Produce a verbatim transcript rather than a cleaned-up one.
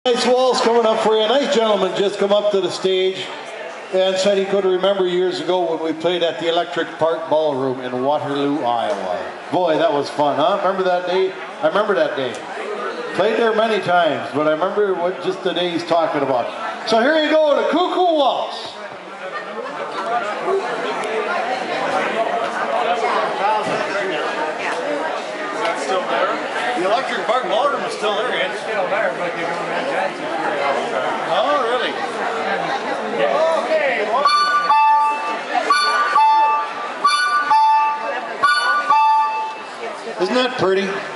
Nice waltz coming up for you. A nice gentleman just come up to the stage and said he could remember years ago when we played at the Electric Park Ballroom in Waterloo, Iowa. Boy, that was fun, huh? Remember that day? I remember that day. Played there many times, but I remember what just the day he's talking about. So here you go, the Cuckoo Waltz. Still there? The Electric Park Ballroom is still there, it's still there, but you're going to Jackson. Oh, really? Okay. Isn't that pretty?